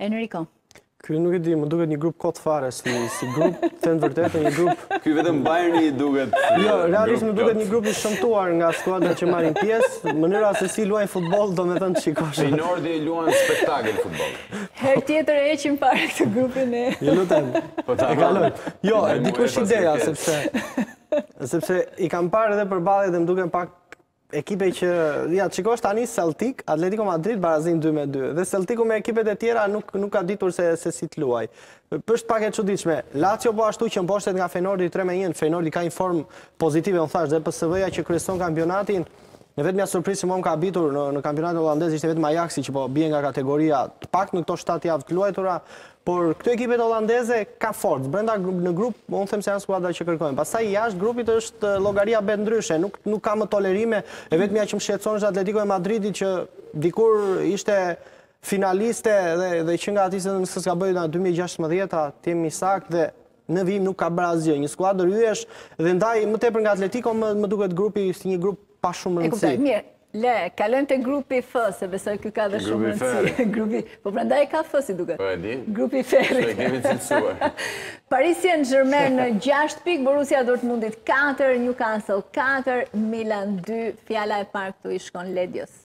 Enrico. Ky nuk e di, më duket një grup kot fare, si grup, të në vërtetë, një grup... Ky vetëm Bayerni duket... Jo, realisht më duket një grup i shëmtuar nga skuadra që marrin pjesë, mënyra se si luajnë futboll, do me thënë të shikosh. Feyenoordi luan spektakël futboll. Herë tjetër e heqim fare këtë grupin e... Ju lutem, e kaloj. Jo, dikush ideja, sepse i kam parë edhe përballje dhe më duken pak ekipe që, ja, qikosh tani Celtic, Atletico Madrid barazin 2-2, dhe Celticu me ekipet e tjera nuk ka ditur se si të luaj. Është pak e çuditshme. Lazio po ashtu që mposhtet nga Feyenoordi 3-1, Feyenoordi ka një formë pozitive, unë thash, dhe PSV-ja që kryeson kampionatin, në vetëm një surprizë që më ka habitur në kampionatin holandez ishte vetëm Ajaxi që po bie nga kategoria të pak në këto 7 javë të luajtura, por këto ekipet holandeze ka forcë. Brenda në grup, unë them se janë skuadra që kërkojnë. Pastaj jashtë grupit është llogaria bet ndryshe, nuk ka më tolerime, e vetmja që më shqetëson është Atletico e Madridit që dikur ishte finaliste dhe që nga ati se nëse s'ka bëjë nga 2016, të jemi sakt dhe në vim nuk ka bërë asgjë. Një skuadër hyesh dhe ndaj më tepër nga Atletico më duket grupi si një grup pa shumë rëndësi. Mirë, le, kalojmë te grupi F, se besoj ky ka dhe shumë rëndësi. Po prandaj ka F si duket. Po e di. Grupi Ferrit. E kemi cilësuar. Paris Saint-Germain në 6 pikë, Borussia Dortmundit 4, Newcastle 4, Milan 2. Fjala e parë këtu i shkon Ledios.